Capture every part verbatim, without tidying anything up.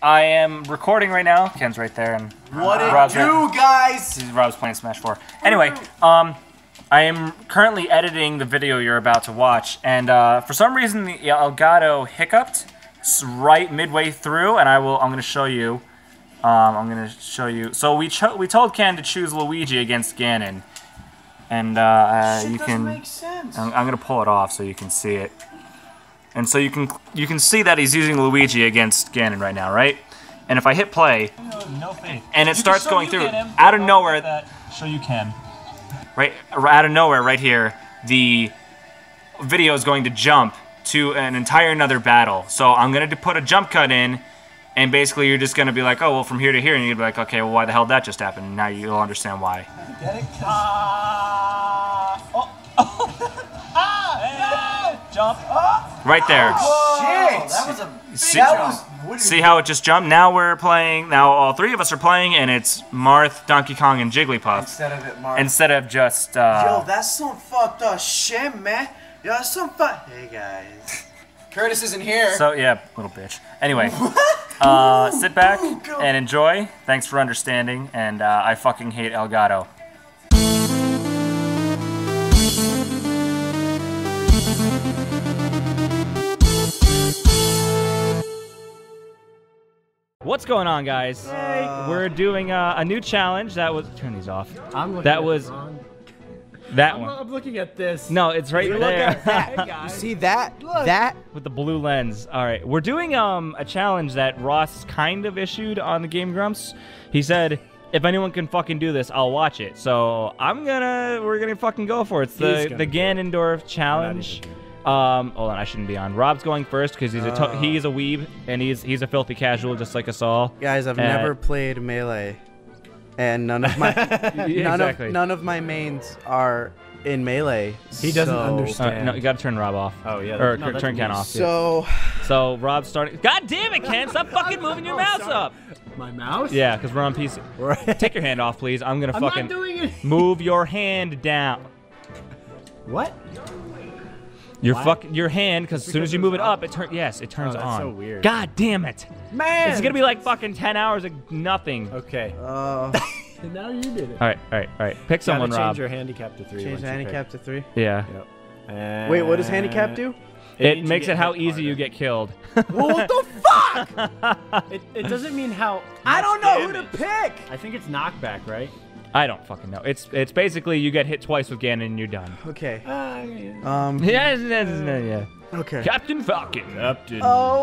I am recording right now. Ken's right there, and what it Rob's do, right. guys? Rob's playing Smash four. Anyway, um, I am currently editing the video you're about to watch, and uh, for some reason the Elgato hiccuped right midway through, and I will. I'm going to show you. Um, I'm going to show you. So we cho we told Ken to choose Luigi against Ganon, and uh, uh, Shit you doesn't can. Make sense. I'm, I'm going to pull it off so you can see it. And so you can you can see that he's using Luigi against Ganon right now, right? And if I hit play, no, no faith. and it you starts going through, him, out of nowhere, that, show you can. Right, out of nowhere, right here, the video is going to jump to an entire another battle. So I'm going to put a jump cut in, and basically you're just going to be like, oh, well, from here to here, and you'd be like, okay, well, why the hell did that just happen? And now you'll understand why. Get it? Ah! Oh! Ah! No! Jump! Oh! Right there. Whoa, shit! That was a big see, jump. See how it just jumped? Now we're playing, now all three of us are playing, and it's Marth, Donkey Kong, and Jigglypuff. Instead of it, Marth. Instead of just, uh... Yo, that's some fucked up shit, man. Yo, that's some fuck... Hey, guys. Curtis isn't here. So, yeah, little bitch. Anyway, uh, sit back and enjoy. Thanks for understanding, and uh, I fucking hate Elgato. What's going on, guys? Hey. We're doing uh, a new challenge that was... Turn these off. I'm looking that at was it wrong. That I'm, one. I'm looking at this. No, it's right you there. Look at that, guys. You see that? Look. That? With the blue lens. All right, we're doing um a challenge that Ross kind of issued on the Game Grumps. He said, if anyone can fucking do this, I'll watch it. So I'm gonna, we're gonna fucking go for it. It's the the Ganondorf challenge. Um, hold on, I shouldn't be on. Rob's going first because he's a to he's a weeb and he's he's a filthy casual just like us all. Guys, I've uh, never played Melee, and none of my none exactly. of none of my mains are in Melee. He doesn't so, understand. Uh, no, you gotta turn Rob off. Oh yeah, or no, turn Ken off. So, yeah. so Rob's starting. God damn it, Ken! Stop fucking moving your oh, mouse sorry. up. My mouse? Yeah, because we're on P C. right. Take your hand off, please. I'm gonna I'm fucking not doing it. move your hand down. What? Your Why? fuck your hand, because as soon as you move it up, it turns. Yes, it turns Oh, that's on. so weird. God damn it, Man! It's gonna be like fucking ten hours of nothing. Okay. Uh, Now you did it. All right, all right, all right. Pick someone, change Rob. your handicap to three. change the handicap to three. Yeah. Yep. And Wait, what does handicap do? It, means makes you it get how hit easy harder. you get killed. Well, what the fuck? It, it doesn't mean how. I much don't know damage. who to pick. I think it's knockback, right? I don't fucking know. It's it's basically you get hit twice with Ganon and you're done. Okay. Uh, yeah. Um. Yeah, yeah, yeah, yeah. Okay. Captain Falcon. Captain.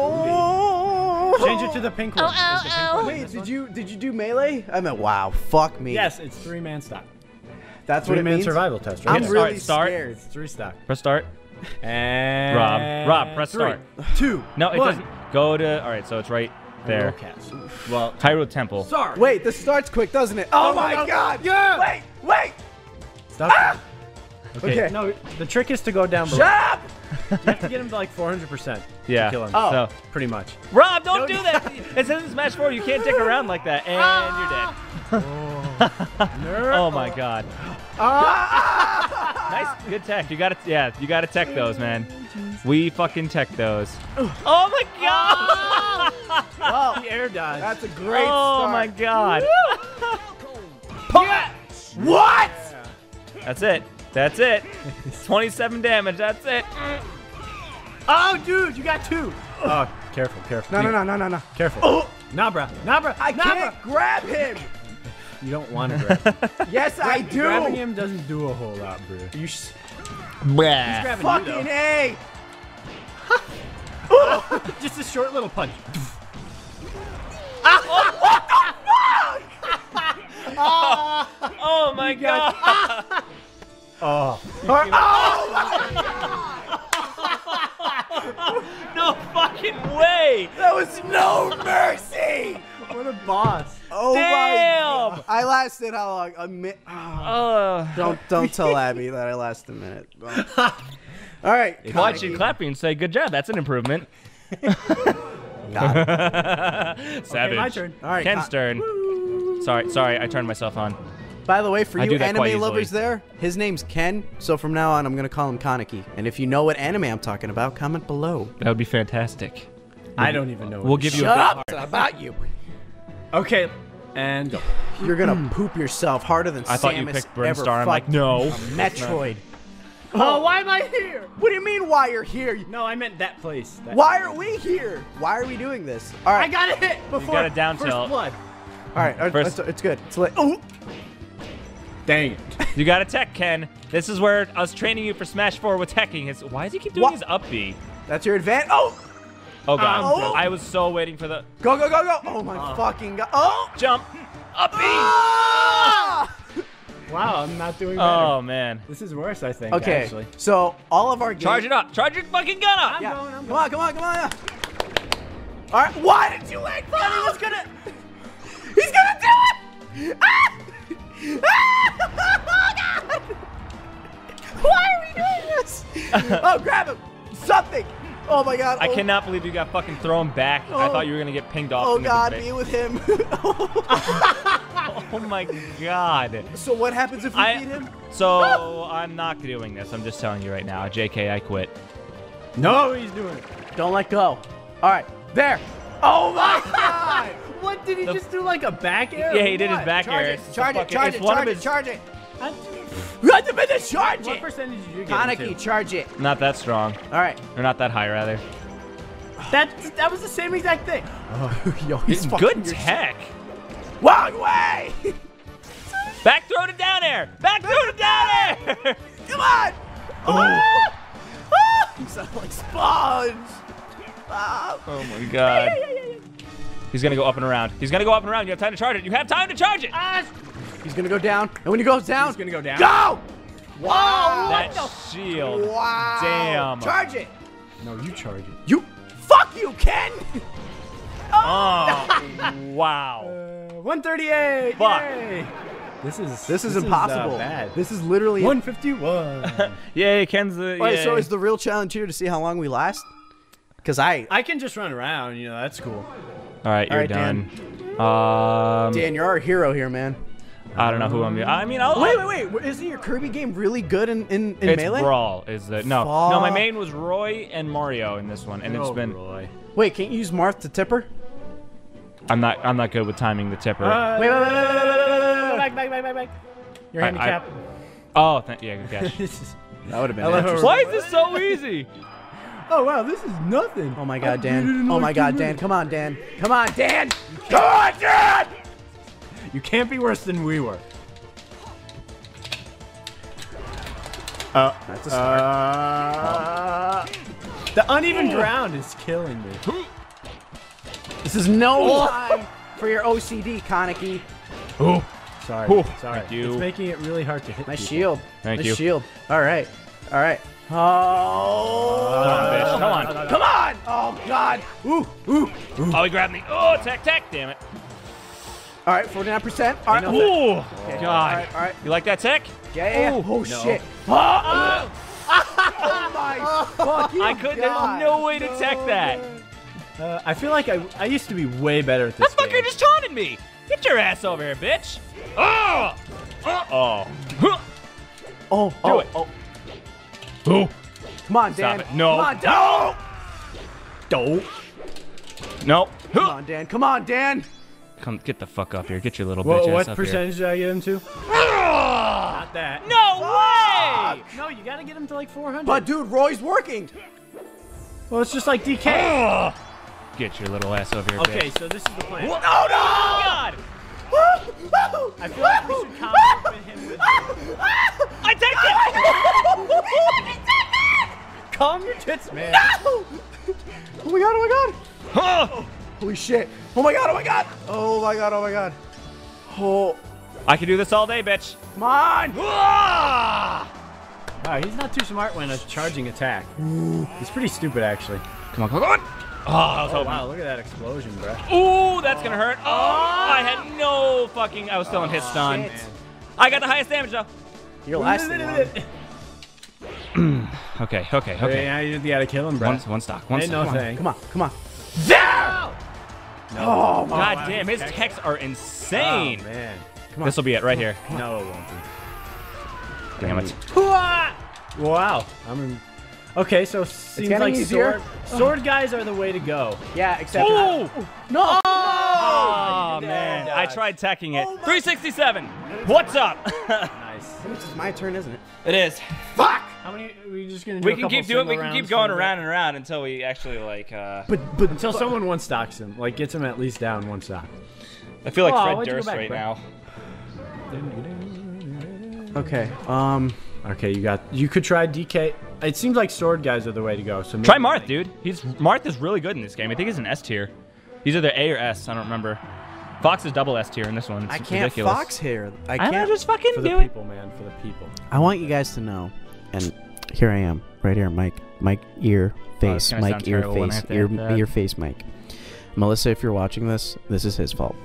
Oh. Change it to the pink one. Is the pink one Wait, this did one? you did you do Melee? I meant wow. Fuck me. Yes, it's three man stock. That's what Three it man means. survival test, right? I'm Yeah. really Alright, start. scared. It's three stock. Press start. And Rob, Rob, press three, start. Two. No, it one. doesn't. Go to. All right, so it's right there. Cats. Well, Hyrule Temple. sorry. Wait, this starts quick, doesn't it? Oh, no, my no. god! Yeah. Wait, wait! Stop. Ah! Okay. Okay. No, the trick is to go down below. Shut up! You have to get him to like four hundred percent. Yeah. To kill him. Oh. So, Pretty much. Rob, don't do that. It says in Smash four you can't dick around like that, and you're dead. Oh my god. Nice, good tech. You gotta, yeah, you gotta tech those, man. We fucking tech those. Oh my god! Well, The air dodge. that's a great Oh start. my god! Yes! What? That's it. That's it. twenty-seven damage. That's it. Oh, dude, you got two. Oh, careful, careful. No, no, no, no, no, no. Careful. Oh. Nah, bruh. Nah, bruh. I nah, can't grab him. bruh. You don't want to grab him. Yes, I do. Grabbing him doesn't do a whole lot, bro. You sh Bruh. Grabbing fucking you, though. A. Just a short little punch. Oh my god! Oh. No fucking way! That was no mercy. What a boss. Oh my Damn! god. I lasted how long? A minute. Uh, Don't don't tell Abby that I lasted a minute. All right. watch you clap and say, "Good job." That's an improvement. Savage. Okay, my turn. All right. Ken's Con- turn. Sorry, sorry, I turned myself on. By the way, for I you do that quite anime lovers easily. there, his name's Ken, so from now on I'm gonna call him Kaneki. And if you know what anime I'm talking about, comment below. That would be fantastic. I don't even know. We'll what give to you do. a Shut big up heart. about you. Okay, and go. You're gonna poop yourself harder than I thought you Samus picked ever Brinstar. I'm like, fucked no. a Metroid. Oh, why am I here? What do you mean? Why you're here? No, I meant that place. That Why are we here? Why are we doing this? All I right. got a hit before got a down first tilt. blood. All right. uh, First- It's, it's good. It's lit. Oh. Dang it. You got a tech, Ken. This is where us training you for Smash four with teching. His, why does he keep doing What? his up B? That's your advantage. Oh. Oh, God. Oh. I was so waiting for the Go go go go. Oh my fucking god. Oh. jump. Up B. Ah! Wow, I'm not doing better. Oh, man. This is worse, I think, Okay. actually. So all of our games. Charge it up. Charge your fucking gun up. Yeah. going, I'm come on, come on, come on. All right. Why did you wait for He me? was gonna. He's gonna do it. Ah! Ah! Oh, God. Why are we doing this? Oh, grab him. Something. Oh my God. I oh. cannot believe you got fucking thrown back. I Oh. thought you were going to get pinged off. Oh into the God, face. be with him. Oh, my God. So what happens if we I, beat him? so I'm not doing this. I'm just telling you right now. J K, I quit. No, he's doing it. Don't let go. All right, there. Oh my God! What did he The- just do? Like a back air? Yeah, he did his What? back Charge air. it, It's charge the it, fucking- charge it's it, one of charge it, his- charge it. I- You have to be the charge What it. percentage did you get? Kaneki, into? charge it. Not that strong. All right. Or not that high, rather. That that was the same exact thing. Yo, he's Good fucking your tech. shit. Wrong way. Back throw to down air. Back throw to down air. Come on. Oh. Ah! You sound like Sponge. Ah. Oh my God. He's gonna go up and around. He's gonna go up and around. You have time to charge it. You have time to charge it. Ah, He's gonna go down, and when he goes down, he's gonna go down. go. Wow. That shield. Wow. Damn. Charge it. No, you charge it. You. Fuck you, Ken. Oh, wow. Uh, one thirty-eight. Fuck. Yay. This is This is uh, impossible. bad. This is literally. one fifty-one. Yay, Ken's the. Wait, yay. so is the real challenge here to see how long we last? Because I. I can just run around. You know, that's cool. All right, All you're right, Dan. done. Um, Dan, you're our hero here, man. I don't know who I'm. I mean, I'll. Wait, wait, wait. Isn't your Kirby game really good in, in, in It's Melee? Brawl is the no no. My Fuck. main was Roy and Mario in this one, and it's Oh, been. Roy. Wait, can't you use Marth to tip her? I'm not. I'm not good with timing the tipper. Uh, Wait, wait, wait, wait, wait, wait, wait, wait. Back, back, back, back, back. You're I- I- handicapped. oh, th yeah, good catch. That would have been I love interesting. Why is this so easy? Oh wow, this is nothing. Oh my I God, beat it in Dan. Oh like my two God, Dan. minutes. Come on, Dan. Come on, Dan. Come on, Dan. You can't be worse than we were. Uh, That's a start. uh, the uneven ground is killing me. This is no time for your O C D, Kaneki. Oh, Sorry, Ooh, sorry. thank you. It's making it really hard to hit Nice people. shield. Thank nice you. shield. All right. All right. Oh. Come on, bitch. Come on. Come on. Oh, God. Ooh, ooh. Oh, he grabbed me. Oh, tech, tech. Damn it. All right, forty-nine percent. All right. Ooh, Ooh. God. All right, all right. You like that tech? Yeah, yeah, yeah. Ooh. Oh, No. shit. Oh, oh my fucking I could. God. There's no way to tech that. Uh, I feel like I I used to be way better at this That fucker game. just taunted me. Get your ass over here, bitch. Oh. Oh. Oh. Oh, Do oh, it. oh. Oh. Come on, Stop Dan. it. No. Come on, Dan. Don't. No. Come on, Dan. Come on, Dan. Come, get the fuck up here. Get your little What, bitch what ass up percentage did I get him to? here. Not that. No way! No, you gotta get him to like four hundred. But, dude, Roy's working. well, it's just like D K. Ugh. Get your little ass over here, Okay, bitch. so this is the plan. No, no. Oh, God! I feel like we should compliment him with I take it! calm your tits, man. Oh my God, oh my God. Huh. Holy shit. Oh my God, oh my God. Oh my God, oh my God. Oh, I can do this all day, bitch. come on. Ah! Wow, he's not too smart when a charging attack. He's pretty stupid, actually. Come on, come on, come on. Oh, I was Oh, hoping. wow, look at that explosion, bro. Ooh, that's gonna hurt. Oh, I had no fucking. I was still in his stun. shit. I got the highest damage though. You're lasting long. Okay, okay, Okay, okay. now you gotta kill him, bro. One, one stock, one Ain't stock. no Come on. thing. Come on, come on. No! Oh, my God wow, damn, his his techs are insane. Oh, man. This will be it right here. No, it won't be. Damn it. Wow, I'm in... Okay, so seems getting like easier. sword, sword guys are the way to go. Yeah, except. Ooh! No! Oh, man. I tried teching it. three sixty-seven. What's up? Nice. This is my turn, isn't it? It is. Fuck! How many? Are we just gonna do We a can couple keep doing. We single can keep rounds going for a around bit? and around until we actually like. Uh, But, but. Until someone one stocks him, like gets him at least down one stock. I feel like Oh, Fred why'd you go Durst back, right bro? now. Okay, um. Okay, you got. You could try D K. It seems like sword guys are the way to go. So maybe Try Marth, like- dude. He's Marth is really good in this game. I think he's an S tier. He's either A or S. I don't remember. Fox is double S tier in this one. It's I can't ridiculous. fox here. I I can't. don't just fucking For the do it. people, man. For the people. I want you guys to know, and here I am, right here, Mike, Mike, ear, face, gonna Mike, sound ear, terrible when I face, have to ear, edit that. ear, face, Mike. Melissa, if you're watching this, this is his fault.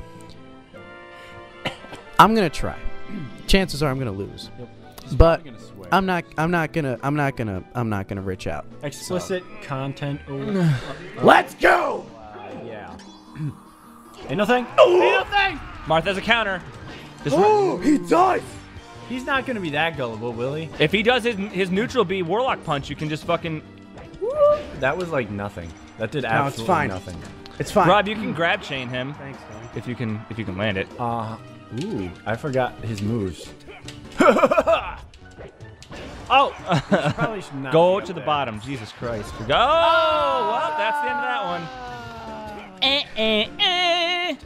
I'm gonna try. Chances are I'm gonna lose, but Gonna swear. I'm not. I'm not gonna. I'm not gonna. I'm not gonna rich out. Explicit content. Oh, Let's go. yeah. Ain't nothing. Ain't nothing. Marth has a counter. Just Oh, he does. He's not gonna be that gullible, will he? if he does his his neutral B Warlock punch, you can just fucking. That was like nothing. That did No, absolutely it's fine. nothing. It's fine. Rob, you can grab chain him Thanks, man. if you can if you can land it. Uh, ooh, I forgot his moves. Oh, Probably should not go be up to the there. bottom. Jesus Christ. Go. Oh, well, that's the end of that one. Eh, eh, eh.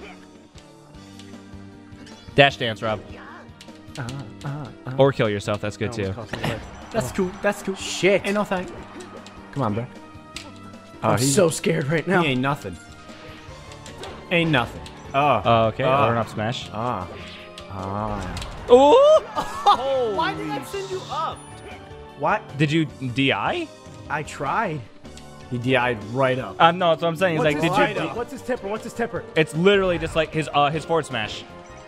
Dash dance, Rob. Uh, uh, uh. Or kill yourself. That's good too. That's cool. That's cool. Shit. Ain't nothing. Come on, bro. Oh, I'm he's so scared right now. He ain't nothing. Ain't nothing. Oh. Oh, okay. Ah. Learn up smash. Ah. Ah. Oh! Why did that send you up? What? Did you D I? I tried. He D I'd right up. Um, no, that's what I'm saying. He's What's like, his did you? right tipper? up? What's his tipper? What's his tipper? It's literally just like his uh his forward smash.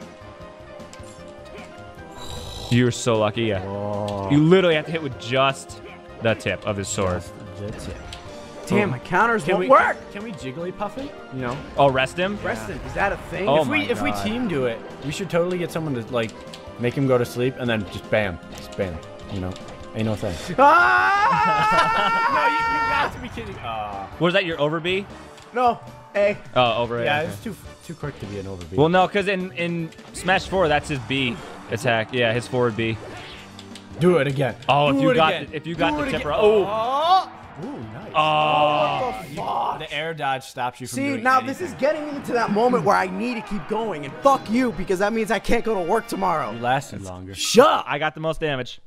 You're so lucky, yeah. Oh. You literally have to hit with just the tip of his sword. That's it. Damn, my counters Can won't we work. Can, can we jigglypuff it? You know. Oh, rest him? Preston, is that a thing? Oh if we my if we God. team do it, we should totally get someone to like make him go to sleep and then just bam, just bam. You know, ain't no thing. Ah! No, you, you got to be kidding. Uh, Was that your over B? No. A. Oh, over A. yeah, okay. it's too too quick to be an overbeat. Well, no, because in, in Smash four, that's his B attack. Yeah, his forward B. do it again. Oh, do if you it got again. the, if you got Do the it tipper. again. Oh. Ooh, nice. Oh. You- the air dodge stops you from See, doing now anything. this is getting me into that moment where I need to keep going, and fuck you, because that means I can't go to work tomorrow. You lasted longer. Shut up! I got the most damage.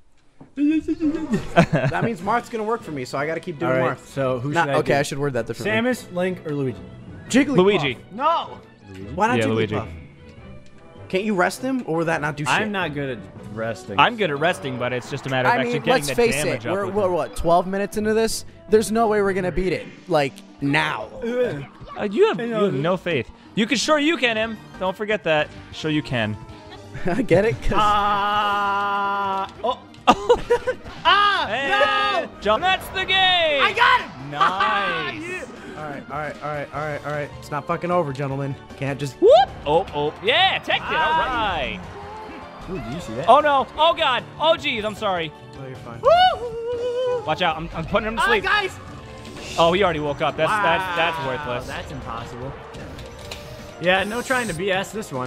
That means Marth's gonna work for me, so I gotta keep All doing right, Marth. so who should Not, I okay, do? I should word that differently. Samus, Link, or Luigi? Jigglypuff. Luigi. No. Why not Yeah, Jigglypuff? Luigi. Can't you rest him, or will that not do shit? I'm not good at resting. I'm good at resting, but it's just a matter of I actually mean, getting let's the face damage it. up. We're, with we're it. what, twelve minutes into this? There's no way we're gonna beat it. Like now. Uh, you, have, you have no faith. You can sure you can him. Don't forget that. Sure you can. I get it. 'Cause- Ah. oh. Ah! No! Jump. That's the game. I got him. Nice. all right, all right, all right, all right, all right. It's not fucking over, gentlemen. Can't just. Whoop! Oh, oh, yeah, teched it. All right. Ooh, did you see that? Oh no! Oh god! Oh geez! I'm sorry. Oh, you're fine. Watch out! I'm, I'm putting him to Ah, sleep. guys. Oh, he already woke up. That's Wow, that's that's worthless. That's impossible. Yeah, no trying to B S this one.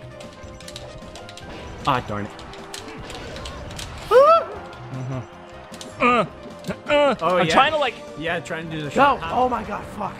Ah, darn it. Uh, uh, Oh, I'm yeah. trying to like. Yeah, trying to do the No! shot. Oh my god, fuck.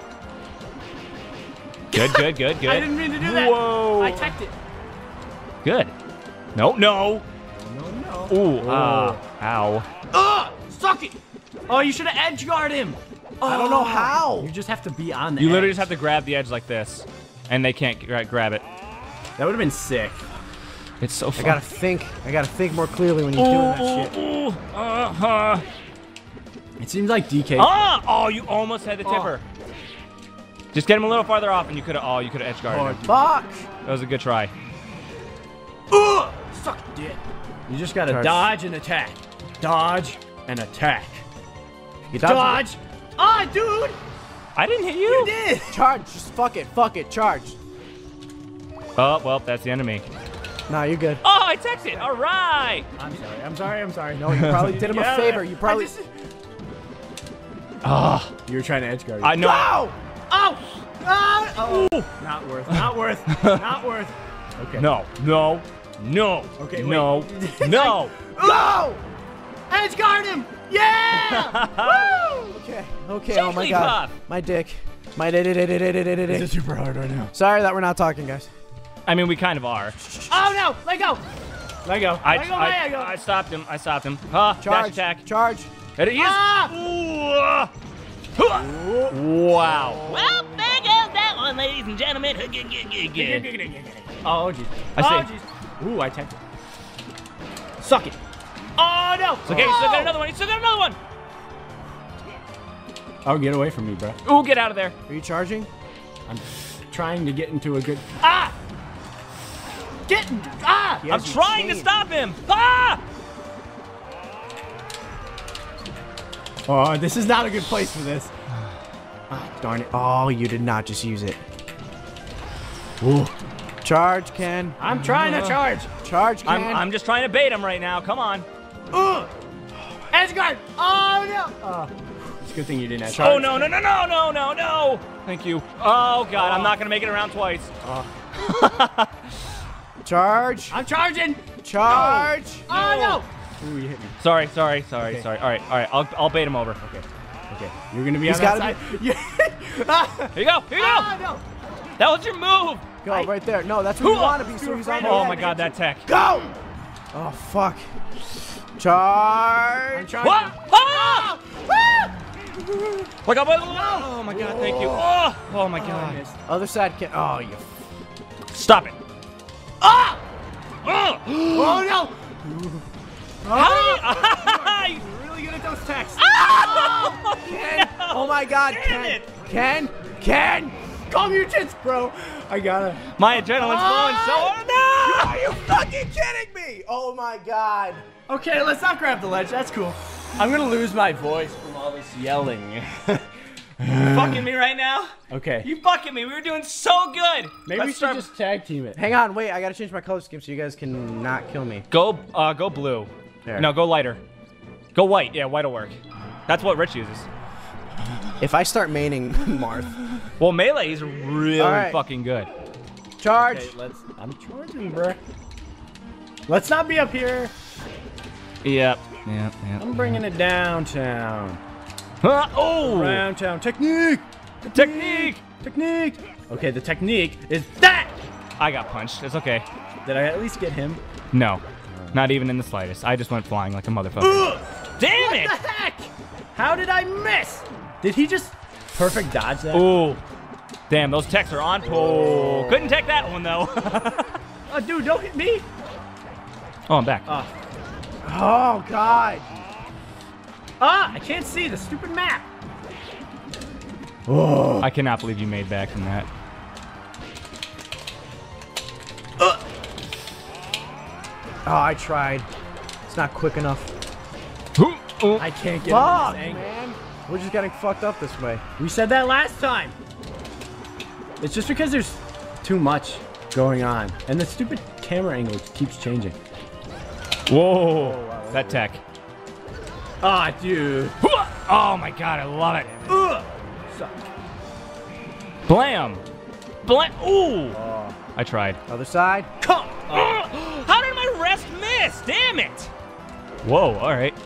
Good, good, good, good. I didn't mean to do that. Whoa! I teched it. Good. No, no. No, no. Ooh, ah, ow. Ugh! Suck it! Oh, you should have edge guard him. I don't know how. You just have to be on the You literally edge. just have to grab the edge like this, and they can't gra grab it. That would have been sick. It's so I fun. gotta think. I gotta think more clearly when you're doing that shit. Ooh, uh-huh. It seems like D K. Ah! Oh, you almost had the Oh. tipper. Just get him a little farther off, and you could have. Oh, you could have edge guarded him. Fuck! That was a good try. Ugh! Suck it. You just gotta Charge. dodge and attack. Dodge and attack. You Dodge. Ah, dude! I didn't hit you. You did. Charge. Just fuck it. Fuck it. Charge. Oh well, that's the enemy. Nah, you're good. Oh, I texted. All right. I'm sorry. I'm sorry. I'm sorry. No, you probably did him Yeah, a favor. You I probably. just- Ah, You were trying to edge guard. I know. Go! Oh! Oh! Oh! Not worth. Not worth. Not worth. Okay. No, no, no. Okay, wait. No, no. Go! Edge guard him! Yeah! Woo! Okay. Okay. Oh my God. Jigglypuff. My dick. My dick. This is super hard right now. Sorry that we're not talking, guys. I mean, we kind of are. Oh no! Let go! Let go. I, Let go. I, Let go. I stopped him. I stopped him. Ah, dash Charge. attack. Charge. And he is. Ah! Ooh, ah. Wow. Well, there goes that one, ladies and gentlemen. Oh jeez. I Oh say- jeez. Ooh, I tanked it. Suck it. Oh no! It's okay, he still got another one. He still got another one. Oh, get away from me, bro. Ooh, get out of there. Are you charging? I'm trying to get into a good. Ah! Get! Ah! I'm trying to stop him. Ah! Oh, this is not a good place for this. Ah, darn it. Oh, you did not just use it. Ooh. Charge, Ken. I'm trying to charge. Charge, Ken. I'm, I'm just trying to bait him right now. Come on. Ugh. Edgeguard. Oh, no. Oh. It's a good thing you didn't have Oh, no, no, no, no, no, no, no. Thank you. Oh, God. I'm not going to make it around twice. Charge. I'm charging. Charge. No. Oh, no. Ooh, you hit me. Sorry, sorry, sorry, Okay. sorry. All right, all right. I'll, I'll bait him over. Okay. Okay. You're going to be He's on that gotta side. Yeah. Here you go. Here you go. Ah, no. That was your move. Go right there. No, that's where you want to be. So he's on the Oh, edge. my God, that tech. Go. Oh, fuck. Charge. I'm charging. What? Ah! Like, oh, my God, thank you. Oh, oh my God. Other side can. Oh, you. Stop it. Ah! Oh, Oh, no. How do you... You're really good at those texts. Oh, Ken. Oh, my God. Damn Ken. it. Ken. Ken. Calm your tits, bro. I gotta. My adrenaline's flowing so hard. No! Are you fucking kidding me? Oh, my God. Okay, let's not grab the ledge. That's cool. I'm gonna lose my voice from all this yelling. You fucking me right now? Okay. You fucking me. We were doing so good. Maybe Let's we should start- just tag team it. Hang on, wait. I gotta change my color scheme so you guys can not kill me. Go, uh, go blue. There. No, go lighter. Go white. Yeah, white'll work. That's what Rich uses. If I start maining Marth. Well, melee is really All right. fucking good. Charge. Okay, let's. I'm charging, bro. Let's not be up here. Yep. Yep. Yep. I'm bringing it downtown. Huh? Oh! Downtown technique. Technique. Technique. Okay, the technique is that. I got punched. It's okay. Did I at least get him? No. Not even in the slightest. I just went flying like a motherfucker. Ugh. Damn What it! the heck? How did I miss? Did he just perfect dodge that? Ooh. Damn, those techs are on. Oh. Couldn't tech that one, though. Oh, dude, don't hit me. Oh, I'm back. Oh. Oh, God. Ah, I can't see the stupid map. Oh. I cannot believe you made back from that. Uh. Oh, I tried. It's not quick enough. Ooh, ooh. I can't get Fuck, in this angle. Man, we're just getting fucked up this way. We said that last time. It's just because there's too much going on. And the stupid camera angle keeps changing. Whoa. Oh, wow, that tech. Ah, dude. Oh, my God. I love it. Ugh. Suck. Blam. Blam. Ooh. Oh. I tried. Other side. Come. Oh. How did my rest miss? Damn it. Whoa. All right.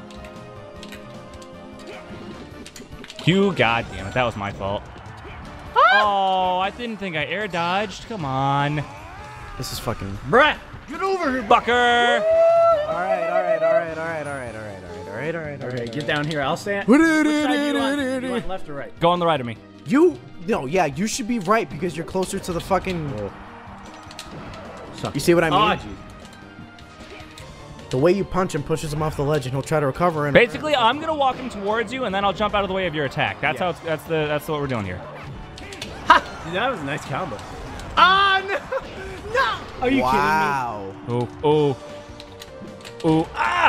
You, God damn it. That was my fault. Oh, I didn't think I air dodged. Come on. This is fucking. Brett, get over here. Bucker. All right, all right, all right, all right, all right, all right, all right, all right, all right. Okay, all get right. down here. I'll stand. Which side do you want? You want left or right? Go on the right of me. You no, yeah, you should be right because you're closer to the fucking. You see what I mean? Oh, geez. The way you punch him pushes him off the ledge, and he'll try to recover. And Basically, I'm gonna walk him towards you, and then I'll jump out of the way of your attack. That's Yeah. how. It's, that's the. That's what we're doing here. Ha! Dude, that was a nice combo. Ah, no! No! Are you wow. Oh, oh, oh, ah!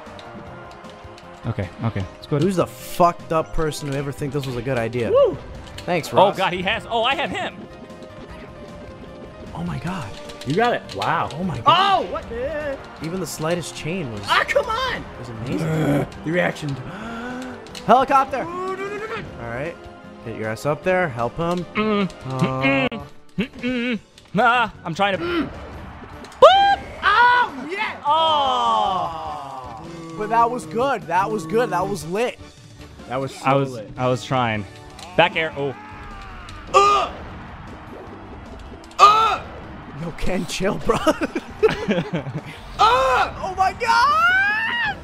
Okay, okay, it's good. Who's the fucked up person who ever think this was a good idea? kidding me? Woo! Thanks, Oh Ross. God, he has. Oh, I have him. Oh my God. You got it. Wow. Oh my God. Oh, what the? Even the slightest chain was Ah, come on! was amazing. The reaction. Helicopter. right. Get your ass up there. Help him. Mm. Uh, Mm-mm. Nah, I'm trying to. Boop! oh, yeah! Oh! But that was good. That was good. That was lit. That was so I was lit. I was trying. Back air. Oh. Uh! Uh! Yo, Ken, chill, bro. uh! Oh my god!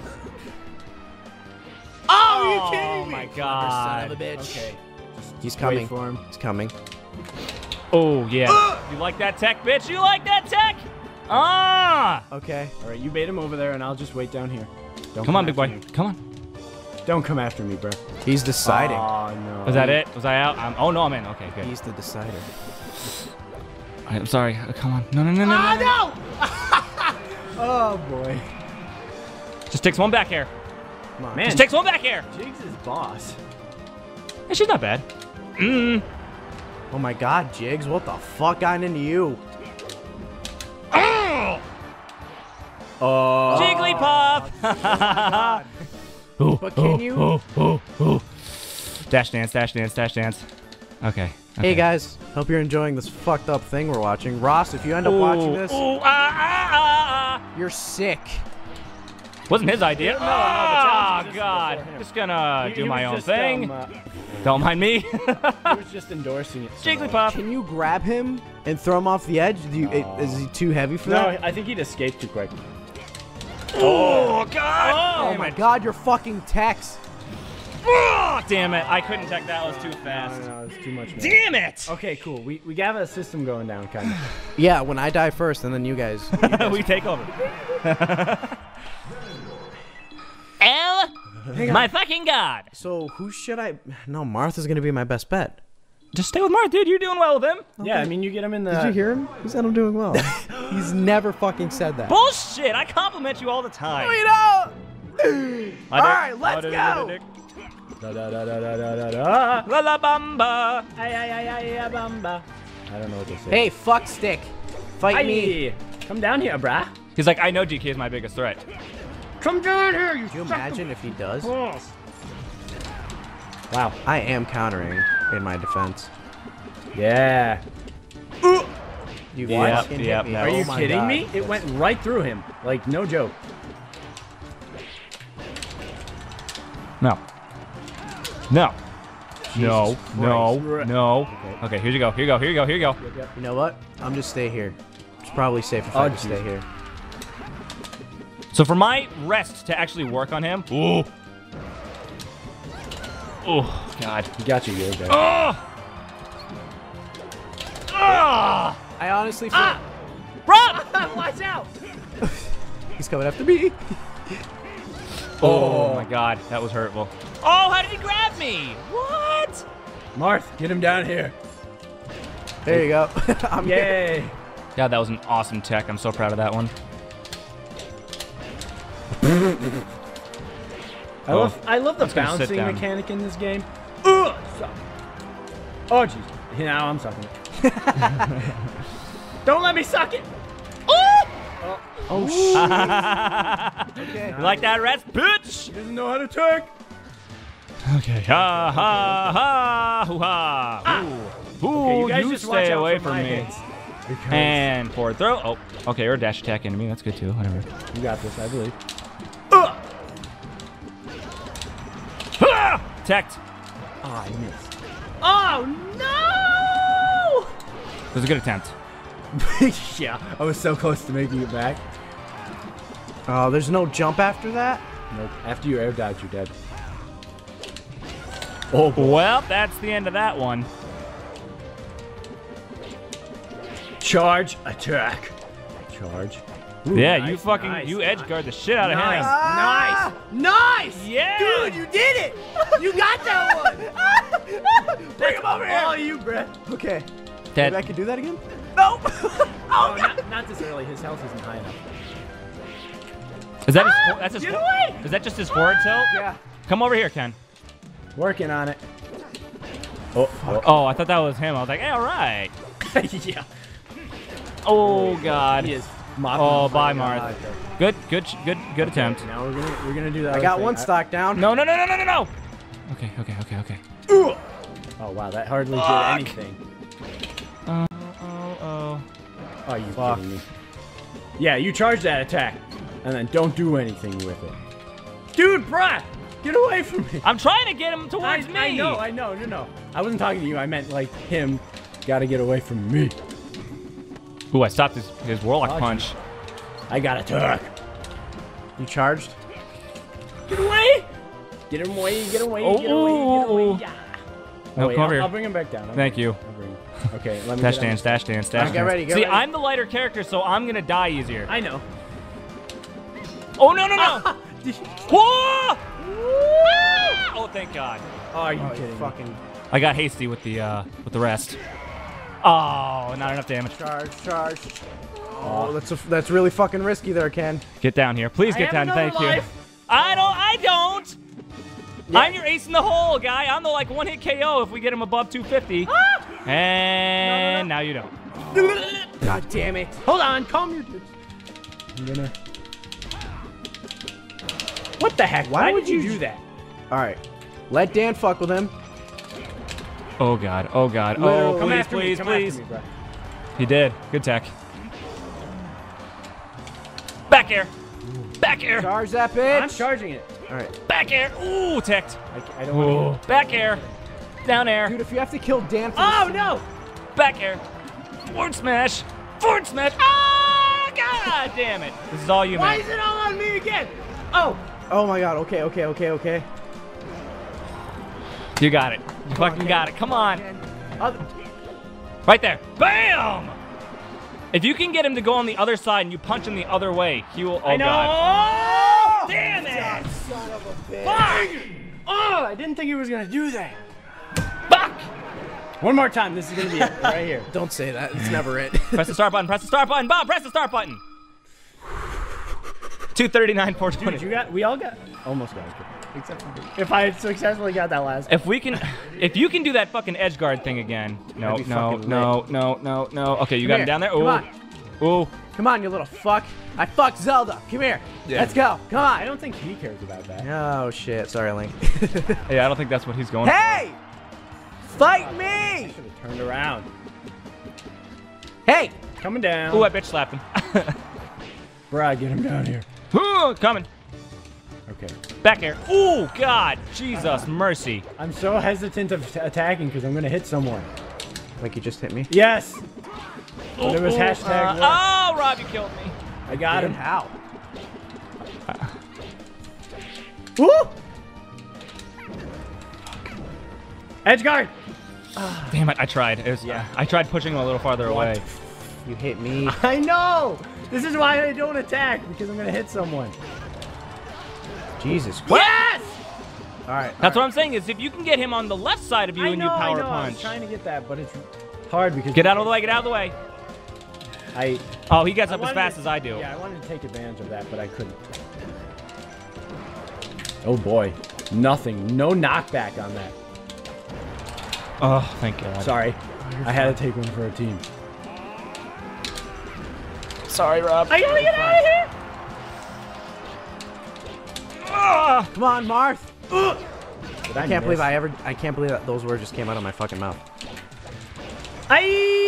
Oh, you kidding Oh me? my god. Son of a bitch. Okay. He's coming. Wait for him. He's coming. Oh yeah. Uh! You like that tech, bitch? You like that tech? Ah! Okay. All right, you bait him over there, and I'll just wait down here. Don't Come on, big after boy. me. Come on. Don't come after me, bro. He's deciding. Oh no. Was that it? Was I out? I'm, oh no, I'm in. Okay, good. He's the decider. All right, I'm sorry. Uh, come on. No, no, no, no, no, no. Oh boy. Just takes one back air. Come on. Man, Just takes one back air. Jigs is boss. Hey, she's not bad. Mm. Oh my god, Jigs, what the fuck got into you? Oh! Oh. Jigglypuff. But can you? Dash dance, dash dance, dash dance. Okay. Hey okay. guys, hope you're enjoying this fucked up thing we're watching. Ross, if you end up Ooh, watching this, ooh, ah, ah, ah, ah. you're sick. Wasn't his idea. No, no, the Ah, challenge was just God. before him. Just gonna He- do he my was own just, thing. um, uh, Don't mind me. he was just endorsing it. so much. Jigglypuff. Can you grab him and throw him off the edge? Do you, No. Is he too heavy for No, that? I think he'd escape too quick. Oh, God. Oh my god, you're fucking Tex. Oh, damn it. I couldn't check that. Was too No, fast. no, no, it's too much. Man. Damn it. Okay, cool. We we got a system going down, kind of. Yeah, when I die first, and then you guys. You guys we take over. Oh, my fucking god. so who should I? No, Martha's gonna be my best bet. Just stay with Mark, dude. You're doing well with him. Yeah, I mean, you get him in the. Did you hear him? He said I'm doing well. He's never fucking said that. Bullshit. I compliment you all the time. You know. All right, let's go. Da, da, da, da, da, da, da, da. La la bamba. Ay, ay, ay, ay, ay, bamba. I don't know what to say. Hey, fuck stick. Fight me. Hey, come down here, brah. He's like, I know G K is my biggest threat. Come down here, you. Can you imagine if he does? Balls. Wow. I am countering in my defense. Yeah. You Yep, fucking yep, hit me. that Are Oh you my kidding God. me? It went right through him. Like, no joke. No. No. No. No. Christ. No. Okay. Okay, here you go. Here you go. Here you go. Here you go. You know what? I'm just stay here. It's probably safe if Oh, I just stay jeez. here. So for my rest to actually work on him. Ooh. Oh God. He got you, good guy. Oh. Ah. I honestly feel Ah. Rob. Watch out! he's coming after me. Oh my God, that was hurtful. Oh, how did he grab me? What? Marth, get him down here. There you go. I'm here. Yay! God, that was an awesome tech. I'm so proud of that one. I Oh. love I love the Let's go sit bouncing down. mechanic in this game. Ugh, suck. Oh jeez. Now I'm sucking it. Don't let me suck it. Oh shit. Okay. You like that, rest, bitch? He doesn't know how to twerk. Okay. Ha ha ha hoo ha. Ooh, Okay, you guys you just watch stay out away for from my me. hits. Because And forward throw. Oh, okay. Or dash attack enemy. That's good too. Whatever. you got this, I believe. Ah! Teched. Oh, I missed. Oh no! It was a good attempt. Yeah, I was so close to making it back. Oh, there's no jump after that? Nope. After you air dodge, you're dead. Oh boy. Well, that's the end of that one. Charge, attack. Charge. Ooh, Yeah, nice, you fucking nice, you edge guard the shit out of Nice, him. nice. Nice! Yeah. Dude, you did it! You got that one! Bring him over here. Oh, you, Brett. Okay. That- Maybe I can do that again? No! Oh, not, not this early. His health isn't high enough. Is that his? For, that's his. Get for- away! Is that just his forward tilt? Yeah. Come over here, Ken. Working on it. Oh, oh. Oh, I thought that was him. I was like, hey, all right. Yeah. Oh God. He is mopping. Oh, the bye, fuck out. Marth. Good, good, good, good attempt. Now we're gonna we're gonna do that. I other got thing. one stock down. No, no, no, no, no, no, no. Okay, okay, okay, okay. Oh, wow, that hardly Fuck. did anything. Uh, oh, oh. Oh, you Fuck. kidding me? Yeah, you charge that attack, and then don't do anything with it. Dude, Brad, get away from me. I'm trying to get him I, towards me. I know, I know, no, no. I wasn't talking to you. I meant, like, him. Gotta get away from me. Ooh, I stopped his, his warlock Dodge. punch. I got attack. You charged? Get away! Get him away, get away, Oh, get away, get away. Yeah. No, Oh, wait, come I'll, over here. I'll bring him back down. I'll Thank bring- you. I'll bring him. Okay, let me Dash get on- dance, dash dance, dash Alright, get dance. ready, get See, ready. I'm the lighter character, so I'm gonna die easier. I know. Oh, no, no, no! Whoa! Oh, thank God. Oh, are you Oh, kidding you me? fucking I got hasty with the, uh, with the rest. Oh, not enough damage. charge, charge. Oh, that's a, that's really fucking risky there, Ken. Get down here. Please I get have down. another Thank you. life. I don't, I don't! I'm your ace in the hole, guy. I'm the, like, one-hit K O if we get him above two fifty. And now you don't. God damn it. Hold on, calm your tits. I'm gonna. What the heck? Why, Why would would you you do that? All right. Let Dan fuck with him. Oh, God. Oh, God. Literally. Oh, Come please, after me, please, come please. after me, bro. He did. Good tech. Back air. Back air. Charge that I'm bitch. charging it. All right. Back air. Ooh, teched. I, I don't want Ooh. Back air. Down air. Dude, if you have to kill Dan for Oh, this- no! Back air. Forward smash. Forward smash. Ah, God damn it. This is all you, Why man. is it all on me again? Oh! Oh my god, okay, okay, okay, okay. You got it. You fucking got it. Come on. Other- Right there. Bam! If you can get him to go on the other side and you punch him the other way, he will. Oh, I know! God. Damn it! Son of a bitch. Fuck! Oh, I didn't think he was gonna do that. Fuck! One more time. This is gonna be it. Right here. Don't say that. It's never it. Press the start button. Press the start button. Bob, press the start button. two thirty-nine, four twenty. Dude, you got. We all got. Almost got it. Except for me. If I had successfully got that last. If we can, if you can do that fucking edge guard thing again. No, That'd be no, fucking no, no, no, no. Okay, you Come got here. him down there. Come Ooh. on. Ooh. Come on, you little fuck. I fucked Zelda. Come here. Yeah. Let's go. Come I on. don't think he cares about that. Oh shit. Sorry, Link. Hey, I don't think that's what he's going Hey! Fight I me! should have turned around. Hey! Coming down. for. Ooh, I bitch slapped him. Bruh, get him down here. Ooh, coming. Okay. Back air. Ooh, God. Jesus, mercy. I'm so hesitant of t- attacking because I'm gonna hit someone. Like you just hit me. Yes! But it was Ooh, hashtag uh, work. oh, Rob, you killed me. I got him. How? Woo! Edge guard! Damn it, I tried. It was, yeah. I tried pushing him a little farther away. You hit me. I know! This is why I don't attack, because I'm gonna hit someone. Jesus Christ. Yes! All right. That's what I'm saying is if you can get him on the left side of you I and know, you I power know. I was punch. trying to get that, but it's hard because Get out of the way, get out of the way. I. Oh, he gets I up as wanted fast to- as I do. Yeah, I wanted to take advantage of that, but I couldn't. Oh boy, nothing. No knockback on that. Oh, thank God. Sorry, I had to take one for a team. Sorry, Rob. I gotta get out of here! Ah! Come on, Marth. Did I can't believe I ever. I can't believe that those words just came out of my fucking mouth. I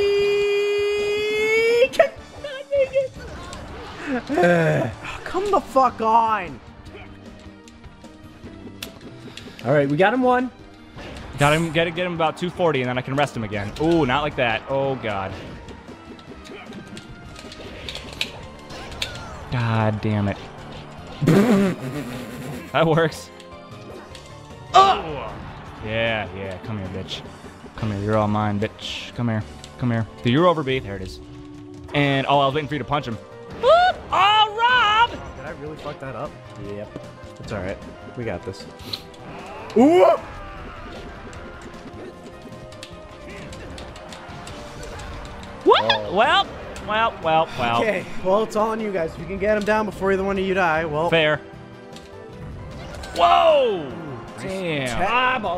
cannot make it. Oh, come the fuck on. All right, we got him one. Got him. Get get him about two forty, and then I can rest him again. Ooh, not like that. Oh God. God damn it. That works. Oh. Yeah, yeah. Come here, bitch. Come here. You're all mine, bitch. Come here. Come here. Do your over B. There it is. And oh, I was waiting for you to punch him. Whoop! Oh, Rob! Did I really fuck that up? Yep. It's all right. We got this. Ooh! What? Well, well, well, well. Okay. Well, it's all on you guys. If you can get him down before either one of you die, well. Fair. Whoa! Damn. Ah, balls.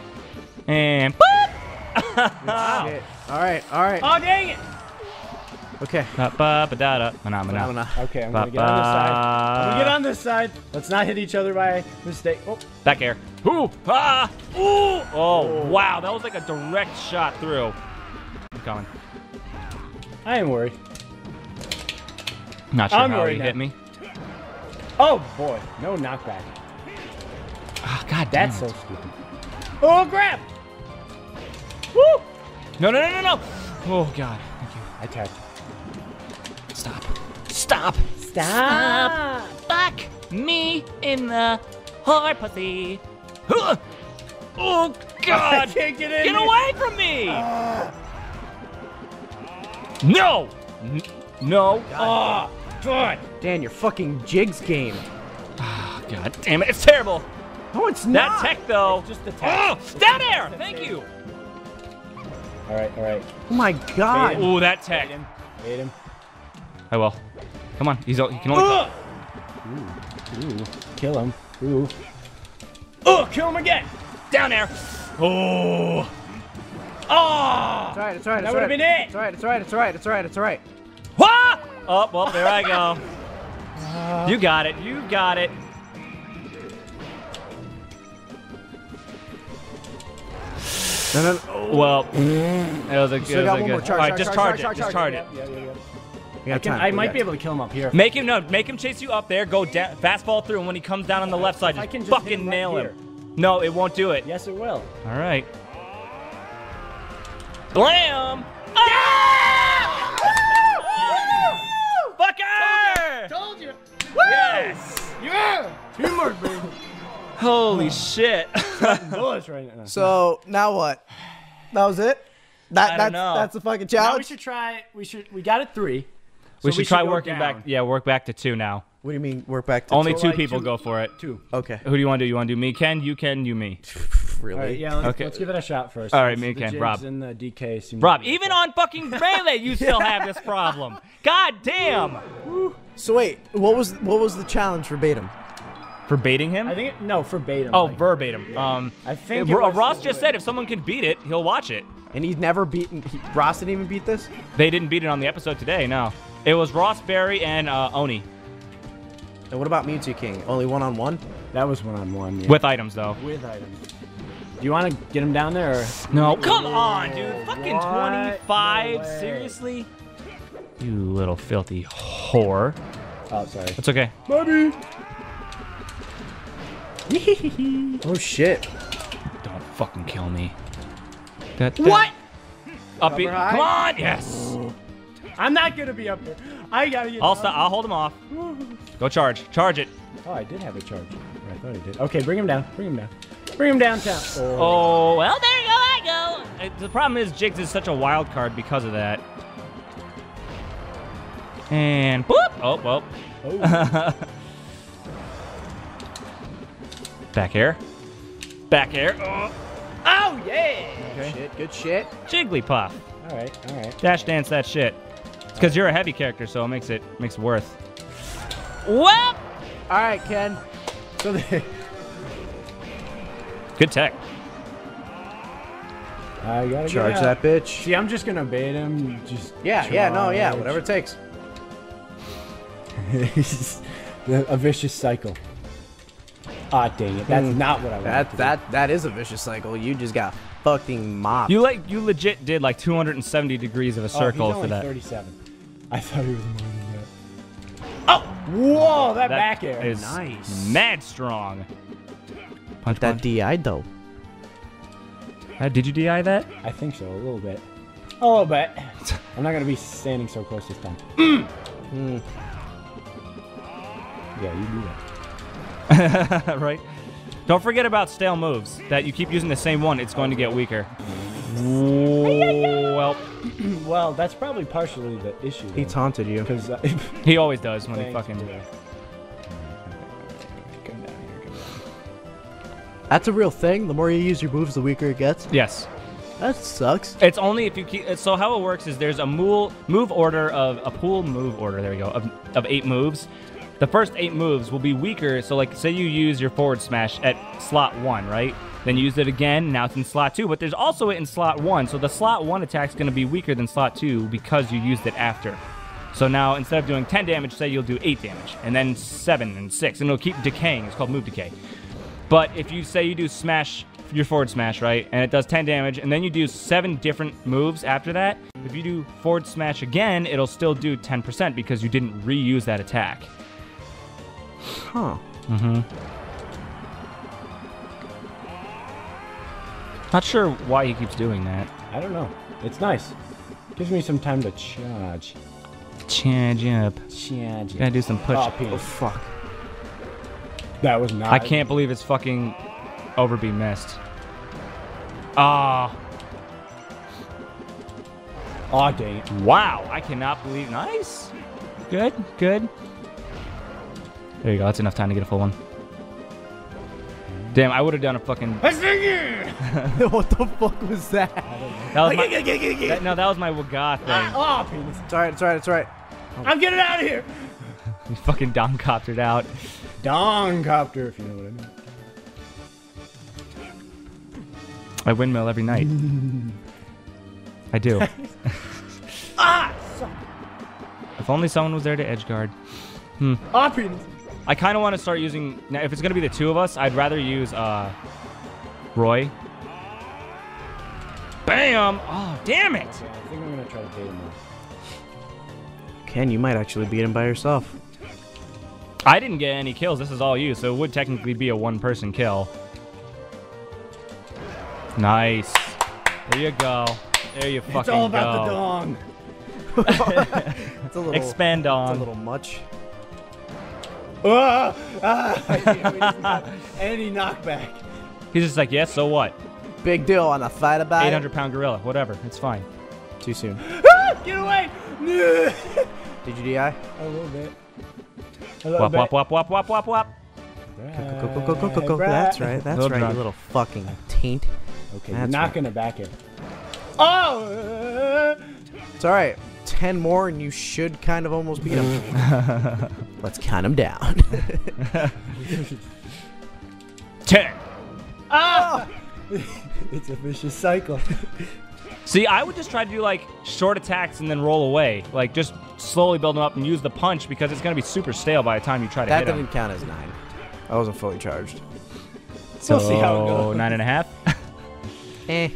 And boop! Shit. All right. All right. Oh, dang it! Okay. Ba ba ba da da. Mana mana. Phenomena. Okay, I'm Ba, gonna get on this side. I'm gonna get ba. on this side. Let's not hit each other by mistake. Oh, Back air. Ooh. Ah. Ooh. Oh, wow. That was like a direct shot through. I'm coming. I am worried. Not sure I'm how worried he now. hit me. Oh boy, no knockback. Oh, God damn That's it. so stupid. Oh, grab! Woo! No, no, no, no, no. Oh, God. Thank you. I tapped. Stop. Stop. Stop! Fuck me in the whore pussy. Huh. Oh, God. I can't get in. Get here. away from me. No. N- no. Oh, God. Dan, your fucking jigs game. Oh, God damn it. It's terrible. No, it's That not. tech, though. Just the tech. Oh, down air. Thank you. All right, all right. Oh my God. Bait him. Ooh, that tech. Bait him. Bait him. I will. Come on. He's. He can only. Ugh! Ooh, ooh, kill him. Ooh. Oh, kill him again. Down air. Oh. Oh. It's alright, it's alright, That it's would've alright. been it. It's alright, it's alright, it's alright, it's alright, it's alright. Wah! Oh, well, there I go. You got it. You got it. No, no, no. Well, it was a Still good. got It was a one more. good. Charge, All right, charge, just charge, charge, charge, it. Just charge, charge it. Yeah, yeah, yeah. We got I, can, time. I we might got be able to kill him up here. Make him no. Make him chase you up there. Go down, fastball through, and when he comes down on the left side, I just can just hit fucking him right nail here. him. No, it won't do it. Yes, it will. All right. Blam! Ah! Fucker! Told you. Yes! Yeah. Teamwork, baby. Holy shit! Bullets right now. So now what? That was it. That I that's don't know. that's the fucking Now we challenge. should try. We should. We got it three. we So should try go working down. back. Yeah, work back to two now. What do you mean? Work back to Only So, two like, people two- go for it. Two. Okay. Who do you want to do? You want to do me, Ken? You, Ken, you, me. Really? All right. Yeah. Let's, Okay. let's give it a shot first. All right, Let's- me the again, jigs Rob. And the D K seem Rob, to- even on fucking Melee, you still have this problem. God damn! So wait, what was what was the challenge verbatim? For baiting him? I think it, no verbatim. Oh, like, verbatim. Um, I think uh, it was- Ross just said if someone can beat it, he'll watch it. And he's never beaten. He, Ross didn't even beat this. They didn't beat it on the episode today, no. It was Ross, Barry, and uh, Oni. And what about Mewtwo King? Only one on one? that was one on one. Yeah. With items, though. with items. Do you want to get him down there? Or? No, come on, dude. Fucking What? twenty-five? No way. Seriously? You little filthy whore. Oh, sorry. It's okay. Buddy. Oh shit! Don't fucking kill me. That, that- What? Up it. Rubber high? Come on! Yes! I'm not gonna be up there. I gotta get. I'll down. stop. I'll hold him off. Go charge. Charge it. Oh, I did have a charge. I thought I did. Okay, bring him down. Bring him down. Bring him downtown. Oh. Oh, well, there you go. I go. Uh, The problem is Jigs is such a wild card because of that. And boop. Oh, well. Oh. Back air. Back air. Oh, Oh, yeah. Good shit. Good shit. Jigglypuff. All right. All right. Dash dance that shit. It's because you're a heavy character, so it makes it makes it worth. Well, All right, Ken. So the, good tech. I gotta Charge get that out. bitch. See, I'm just gonna bait him. Just Yeah, yeah, no, yeah. charge. Whatever it takes. a vicious cycle. Ah, dang it. That's Hmm. not what I wanted That to do. that that is a vicious cycle. You just got fucking mopped. You like you legit did like two hundred seventy degrees of a Oh, circle he's for only that. thirty-seven. I thought he was more than that. Oh! Whoa, that, That back air. is Nice. mad strong. Punch, that punch. D I though. Uh, did you D I that? I think so, a little bit. A little bit. I'm not gonna be standing so close this time. Hmm. Yeah, you do that. Right? Don't forget about stale moves. That you keep using the same one, it's going to get weaker. Well, Well, that's probably partially the issue. He taunted you. Because uh, he always does when he thanks, fucking. dear. Come down here, come down. That's a real thing. The more you use your moves, the weaker it gets. Yes. That sucks. It's only if you keep. So how it works is there's a move move order of a pool move order. There we go of of eight moves. The first eight moves will be weaker. So like, say you use your forward smash at slot one, right? Then you use it again, now it's in slot two, but there's also it in slot one, so the slot one attack's gonna be weaker than slot two because you used it after. So now, instead of doing ten damage, say you'll do eight damage, and then seven and six, and it'll keep decaying. It's called move decay. But if you say you do smash, your forward smash, right, and it does ten damage, and then you do seven different moves after that, if you do forward smash again, it'll still do ten percent because you didn't reuse that attack. Huh. Mm-hmm. Not sure why he keeps doing that. I don't know. It's nice. Gives me some time to charge. Charge up. Charge. Gotta do some push. Oh, Oh, fuck. That was not. I can't believe it's fucking over B missed. Ah. Aw, dang it. Wow. I cannot believe. Nice. Good. Good. There you go. That's enough time to get a full one. Damn, I would have done a fucking. What the fuck was that? That was my, that, no, that was my Waga thing. Ah, oh, penis. It's alright, it's alright, it's alright. I'm getting out of here. He fucking dom-coptered out. Dong-copter, if you know what I mean. I windmill every night. I do. Ah! If only someone was there to edgeguard. Hmm. Ah, penis. I kind of want to start using... Now, if it's going to be the two of us, I'd rather use uh, Roy. Bam! Oh, damn it! Yeah, I think I'm going to try to bait him. Ken, you might actually beat him by yourself. I didn't get any kills. This is all you, so it would technically be a one-person kill. Nice. There you go. There you fucking go. It's all about the dong. It's a little... Expand It's on. a little much. Ah! Ah! Any knockback. He's just like, yes, so what? Big deal on a fight about eight it. hundred pound gorilla. Whatever. It's fine. Too soon. Ah! Get away! Did you D I? A little bit. A little Wop, bit. wop, wop, wop, wop, wop, wop. Go, go, go, go, go, go. That's right, that's Little right, drunk. you little fucking taint. Okay, That's you're not right. gonna back it. Oh! It's alright. Ten more and you should kind of almost beat him. Let's count him down. Ten. Ah! It's a vicious cycle. See, I would just try to do like short attacks and then roll away. Like just slowly build them up and use the punch because it's gonna be super stale by the time you try to That hit didn't him. count as nine. I wasn't fully charged. So We'll see how it goes. nine and a half. Eh.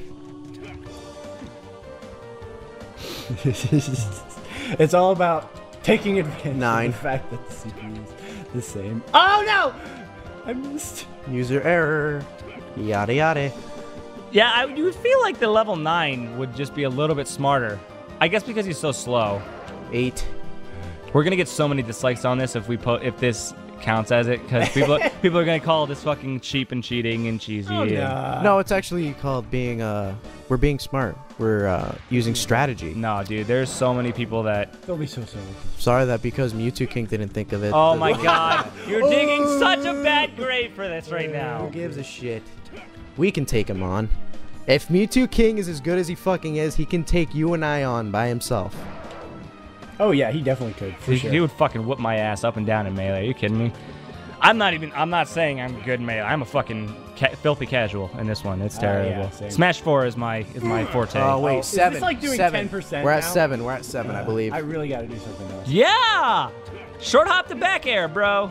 It's all about taking advantage Nine. of the fact that the C P U is the same. Oh no! I missed. User error. Yada yada. Yeah, I you would feel like the level nine would just be a little bit smarter. I guess because he's so slow. Eight. We're gonna get so many dislikes on this if we put if this counts as it because people people are gonna call this fucking cheap and cheating and cheesy. Oh, and- no. No, it's actually called being, uh, we're being smart. We're, uh, using strategy. No, dude, there's so many people that. Don't be so silly. Sorry that because Mewtwo King didn't think of it. Oh my god, you're digging such a bad grave for this right Who now. gives a shit? We can take him on. If Mewtwo King is as good as he fucking is, he can take you and I on by himself. Oh yeah, he definitely could. For He, sure. he would fucking whoop my ass up and down in melee. Are you kidding me? I'm not even. I'm not saying I'm good in melee. I'm a fucking ca filthy casual in this one. It's Ah, yeah, terrible. same. Smash four is my is my forte. Oh wait, Oh, is this seven. like doing seven. ten percent We're at now? seven. We're at seven, I believe. I really gotta do something else. Yeah, short hop to back air, bro.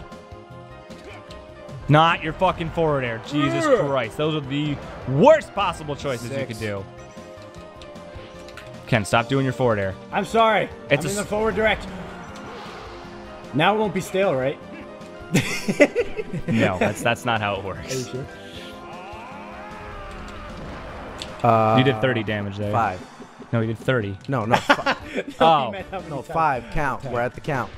Not your fucking forward air. Jesus Ugh. Christ, those are the worst possible choices you Six. could do. Ken, stop doing your forward air. I'm sorry. It's I'm a in the s- forward direct. Now it won't be stale, right? No, that's that's not how it Are you works. sure? Uh, You did thirty damage there. Five. No, you did thirty. No, no, fi- Oh. He meant how many no, times. five. Count. We're at the count.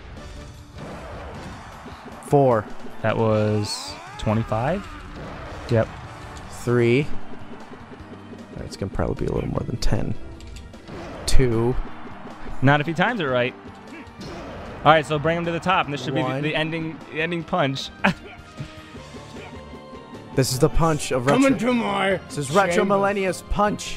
Four. That was twenty-five. Yep. Three. Alright, it's gonna probably be a little more than ten. Two. Not if he times it right. All right, so bring him to the top, and this should One. be the, the ending the ending punch. This is the punch of retro. Coming to my. This is Retro chamber. Millennia's punch.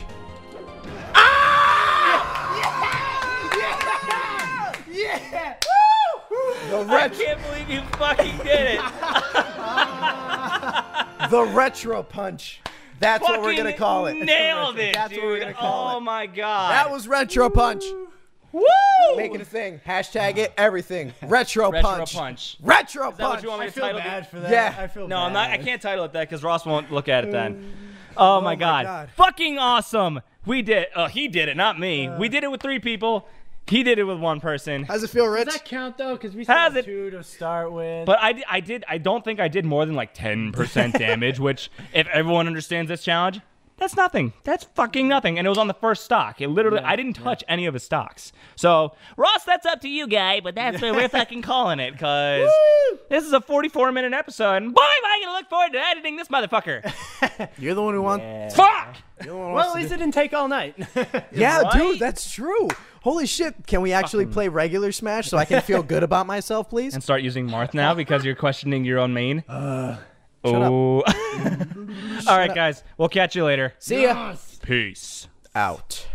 I can't believe you fucking did it. The retro punch. That's what we're Fucking gonna call it. Nailed it, That's dude. what we're gonna call oh it. my god. That was Retro Punch. Woo! Make it a thing. Hashtag it. Everything. Retro, Retro Punch. punch. Retro Is that what Punch. you want me I to feel title bad it? for that. Yeah. I feel No, bad. I'm not. I can't title it that because Ross won't look at it then. Oh, my, my god. God. Fucking awesome. We did. Oh, he did it, not me. we did it with three people. He did it with one person. How's it feel, Rich? Does that count though? Because we still Has have it- two to start with. But I, di- I did. I don't think I did more than like ten percent damage. Which, if everyone understands this challenge, that's nothing. That's fucking nothing. And it was on the first stock. It literally. I didn't touch any of his stocks. So Ross, that's up to you, guy. But that's what we're fucking calling it because this is a forty-four minute episode. And boy, am I gonna look forward to editing this motherfucker. You're the one who wants. Fuck. You're the one who well, wants at to least do- it didn't take all night. Yeah, Right? dude, that's true. Holy shit! Can we actually play regular Smash so I can feel good about myself, please? And start using Marth now because you're questioning your own main. Uh, oh. All right, guys. We'll catch you later. See ya. Peace. Out.